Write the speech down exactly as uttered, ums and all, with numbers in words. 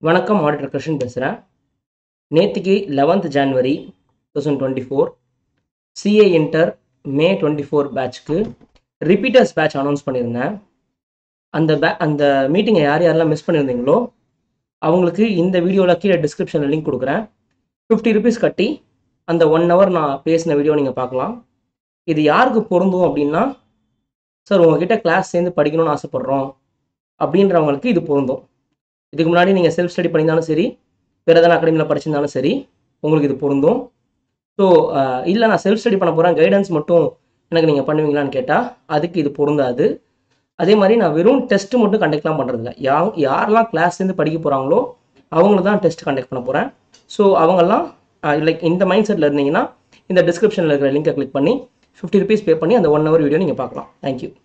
வணக்கம் ஆடிட்டர் கிருஷ்ணன் பேசுகிறேன். நேற்றுக்கு eleventh January two thousand twenty four CA inter May twenty four பேட்ச்க்கு ரிப்பீட்டர்ஸ் பேட்ச் அனௌன்ஸ் பண்ணியிருந்தேன். அந்த பே அந்த மீட்டிங்கை யார் யாரெல்லாம் மிஸ் பண்ணியிருந்தீங்களோ அவங்களுக்கு இந்த வீடியோவில் கீழே டிஸ்கிரிப்ஷனில் லிங்க் கொடுக்குறேன். ஃபிஃப்டி ருபீஸ் கட்டி அந்த ஒன் ஹவர் நான் பேசின வீடியோ நீங்கள் பார்க்கலாம். இது யாருக்கு பொருந்தும் அப்படின்னா, சார் உங்ககிட்ட கிளாஸ் சேர்ந்து படிக்கணும்னு ஆசைப்பட்றோம் அப்படின்றவங்களுக்கு இது பொருந்தும். இதுக்கு முன்னாடி நீங்கள் செல்ஃப் ஸ்டடி பண்ணியிருந்தாலும் சரி, வேறு எதனா அகாடமியில் படிச்சிருந்தாலும் சரி, உங்களுக்கு இது பொருந்தும். ஸோ இல்லை நான் செல்ஃப் ஸ்டடி பண்ண போகிறேன், கைடன்ஸ் மட்டும் எனக்கு நீங்கள் பண்ணுவீங்களான்னு கேட்டால் அதுக்கு இது பொருந்தாது. அதே மாதிரி நான் வெறும் டெஸ்ட்டு மட்டும் கண்டக்ட்லாம் பண்ணுறதில்ல. யா யாரெல்லாம் கிளாஸ் சேர்ந்து படிக்க போகிறாங்களோ அவங்களுக்கு தான் டெஸ்ட் கண்டக்ட் பண்ண போகிறேன். ஸோ அவங்கெல்லாம் லைக் இந்த மைண்ட் செட்டில் இருந்தீங்கன்னா இந்த டிஸ்கிரிப்ஷனில் இருக்கிற லிங்கை கிளிக் பண்ணி ஃபிஃப்டி ருபீஸ் பே பண்ணி அந்த ஒன் ஹவர் வீடியோ நீங்கள் பார்க்கலாம். தேங்க்யூ.